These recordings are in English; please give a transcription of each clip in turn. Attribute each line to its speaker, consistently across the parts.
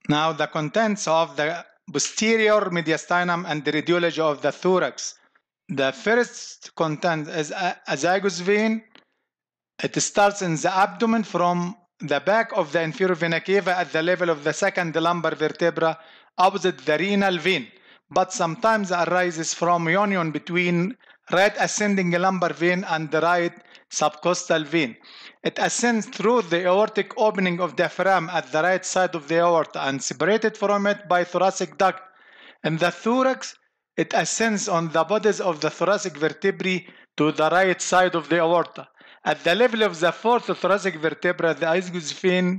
Speaker 1: Now the contents of the posterior mediastinum and the radiology of the thorax. The first content is azygos vein. It starts in the abdomen from the back of the inferior vena cava at the level of the second lumbar vertebra opposite the renal vein, but sometimes arises from union between right ascending lumbar vein and the right subcostal vein. It ascends through the aortic opening of diaphragm at the right side of the aorta and separated from it by thoracic duct. In the thorax, it ascends on the bodies of the thoracic vertebrae to the right side of the aorta. At the level of the fourth thoracic vertebra, the azygos vein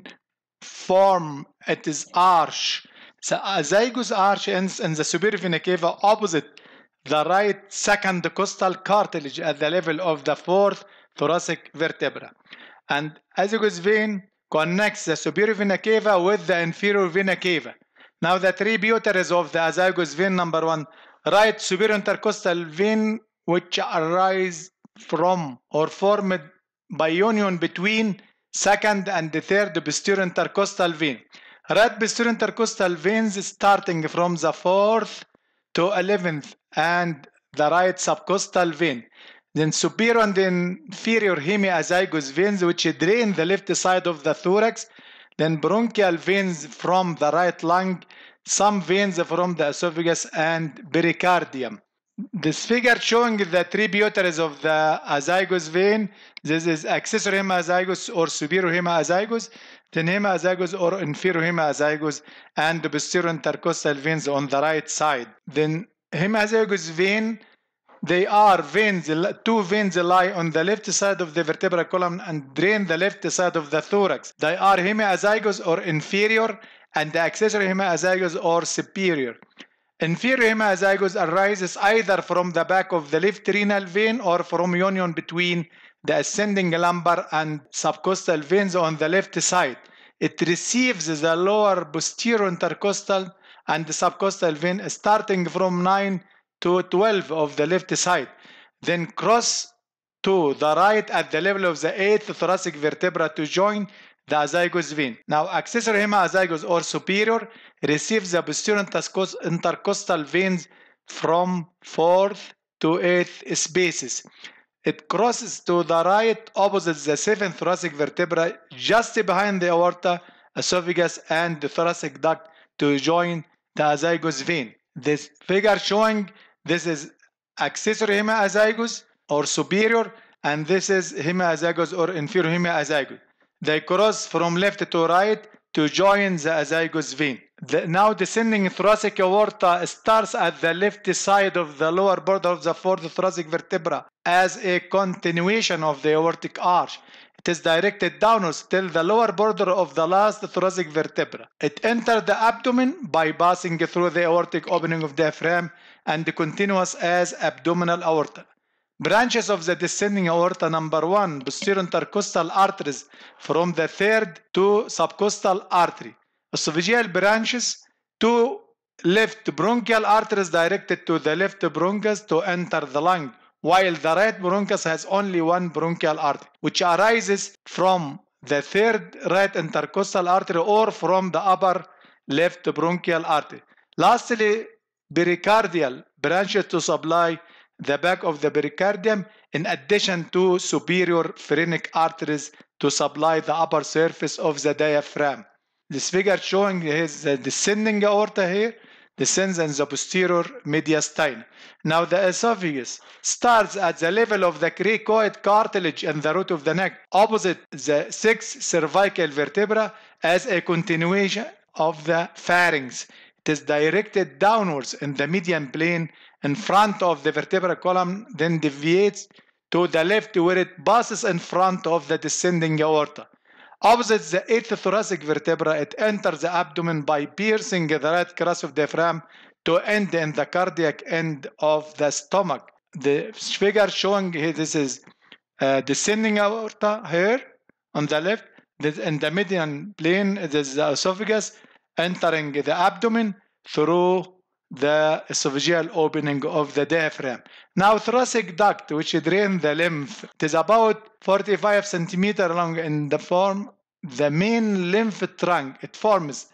Speaker 1: form it is arch. The azygos arch ends in the superior vena cava opposite the right second costal cartilage at the level of the fourth thoracic vertebra. And azygos vein connects the superior vena cava with the inferior vena cava. Now the tributaries of the azygos vein, number one, right superior intercostal vein, which arise from or formed by union between second and the third posterior intercostal vein. Right posterior intercostal veins starting from the 4th to 11th and the right subcostal vein. Then superior and inferior hemiazygos veins which drain the left side of the thorax. Then bronchial veins from the right lung, some veins from the esophagus and pericardium. This figure showing the tributaries of the azygos vein. This is accessory hemiazygos or superior hemiazygos, then hemiazygos or inferior hemiazygos, and the posterior intercostal veins on the right side. Then hemiazygos vein, they are veins, two veins lie on the left side of the vertebral column and drain the left side of the thorax. They are hemiazygos or inferior, and the accessory hemiazygos or superior. Inferior hemiazygos arises either from the back of the left renal vein or from union between the ascending lumbar and subcostal veins on the left side. It receives the lower posterior intercostal and the subcostal vein starting from 9 to 12 of the left side, then cross to the right at the level of the 8th thoracic vertebra to join the azygos vein. Now, accessory hemiazygos or superior receives the posterior intercostal veins from 4th to 8th spaces. It crosses to the right opposite the 7th thoracic vertebra just behind the aorta, esophagus, and the thoracic duct to join the azygos vein. This figure showing this is accessory hemiazygos or superior, and this is hemiazygos or inferior hemiazygos. They cross from left to right to join the azygos vein. Now descending thoracic aorta starts at the left side of the lower border of the fourth thoracic vertebra as a continuation of the aortic arch. It is directed downwards till the lower border of the last thoracic vertebra. It enters the abdomen by passing through the aortic opening of the diaphragm and continuous as abdominal aorta. Branches of the descending aorta, number one, posterior intercostal arteries from the third to subcostal artery. Esophageal branches, two left bronchial arteries directed to the left bronchus to enter the lung, while the right bronchus has only one bronchial artery, which arises from the third right intercostal artery or from the upper left bronchial artery. Lastly, pericardial branches to supply the back of the pericardium, in addition to superior phrenic arteries to supply the upper surface of the diaphragm. This figure showing is the descending aorta here, descends in the posterior mediastinum. Now the esophagus starts at the level of the cricoid cartilage and the root of the neck, opposite the 6th cervical vertebra as a continuation of the pharynx. It is directed downwards in the median plane in front of the vertebral column, then deviates to the left where it passes in front of the descending aorta. Opposite the 8th thoracic vertebra, it enters the abdomen by piercing the right crus of the diaphragm to end in the cardiac end of the stomach. The figure showing here, this is descending aorta here on the left. In the median plane, this is the esophagus entering the abdomen through the esophageal opening of the diaphragm. Now thoracic duct, which drain the lymph, it is about 45 centimeters long in the form the main lymph trunk. It forms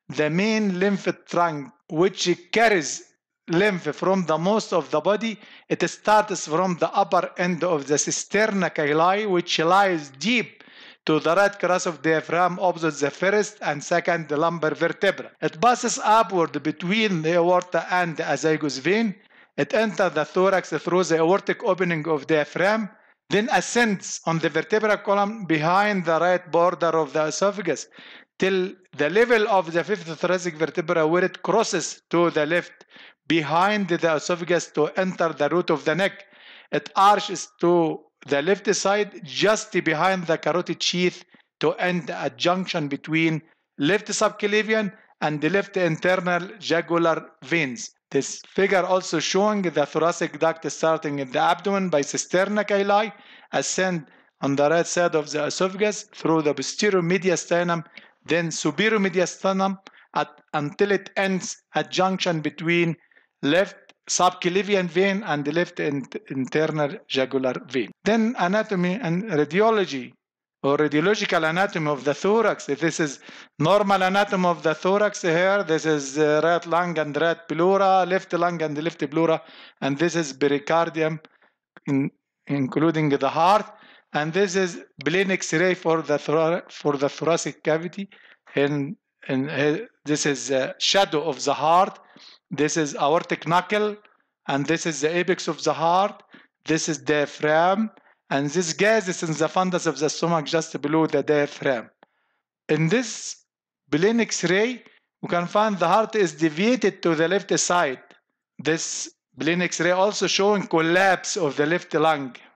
Speaker 1: the main lymph trunk, which carries lymph from the most of the body. It starts from the upper end of the cisterna chyli, which lies deep to the right cross of diaphragm opposite the first and second lumbar vertebra. It passes upward between the aorta and the azygos vein. It enters the thorax through the aortic opening of diaphragm, then ascends on the vertebral column behind the right border of the esophagus till the level of the fifth thoracic vertebra, where it crosses to the left behind the esophagus to enter the root of the neck. It arches to the left side just behind the carotid sheath to end at junction between left subclavian and the left internal jugular veins. This figure also showing the thoracic duct starting in the abdomen by cisterna chyli, ascend on the right side of the esophagus through the posterior mediastinum, then superior mediastinum until it ends at junction between left subclavian vein and the left internal jugular vein. Then anatomy and radiology or radiological anatomy of the thorax. This is normal anatomy of the thorax here. This is right lung and right pleura, left lung and left pleura, and this is pericardium, including the heart. And this is plain X-ray for the thoracic cavity. And this is a shadow of the heart. This is aortic knuckle, and this is the apex of the heart. This is diaphragm, and this gas is in the fundus of the stomach just below the diaphragm. In this plain X-ray, we can find the heart is deviated to the left side. This plain X-ray also showing collapse of the left lung